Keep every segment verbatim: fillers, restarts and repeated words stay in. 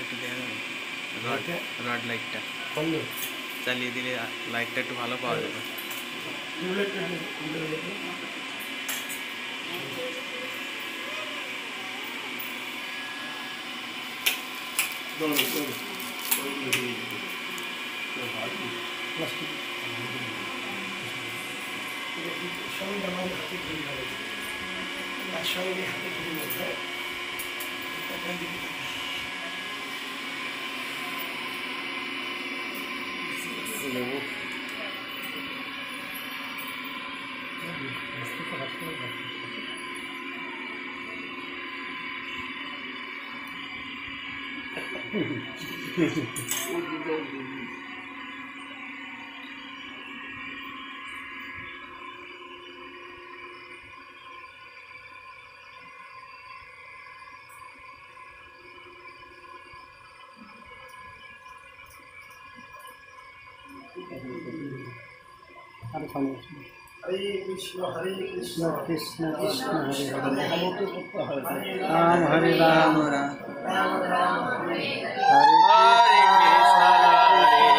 একটু দেখা যাবে রড রড লাইটটা চালিয়ে দিলে লাইটটা একটু ভালো পাওয়া যাবে। हरे कृष्ण हरे कृष्ण कृष्ण कृष्ण हरे हरे राम हरे राम राम राम हरे हरे कृष्ण हरे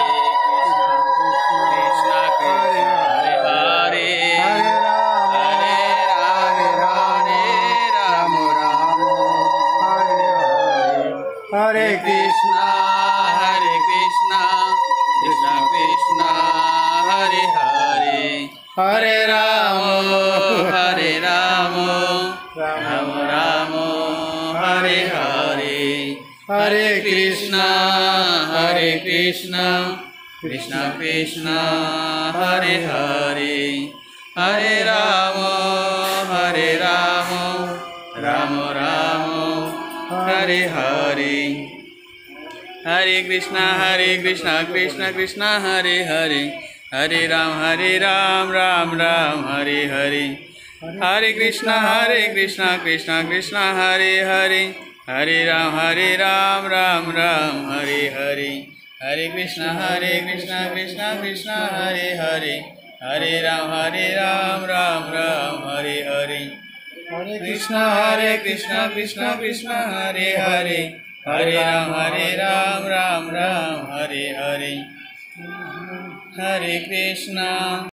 कृष्ण कृष्ण हरे हरे हरे राम हरे राम राम हरे हरे हरे कृष्ण हरे कृष्ण कृष्ण कृष्ण हरे हरे हरे राम हरे राम राम राम हरे हरे हरे कृष्ण हरे कृष्ण कृष्ण कृष्ण हरे हरे हरे राम हरे राम राम राम हरे हरे हरे कृष्ण हरे कृष्ण कृष्ण कृष्ण हरे हरे हरे राम हरे राम राम राम हरे हरे हरे कृष्ण हरे कृष्ण कृष्ण कृष्ण हरे हरे हरे राम हरे राम राम राम हरे हरे हरे कृष्ण हरे कृष्ण कृष्ण कृष्ण हरे हरे हरे राम हरे राम राम राम हरे हरे हरे कृष्ण हरे कृष्ण कृष्ण कृष्ण हरे हरे हरे राम हरे राम राम राम हरे हरे हरे कृष्ण।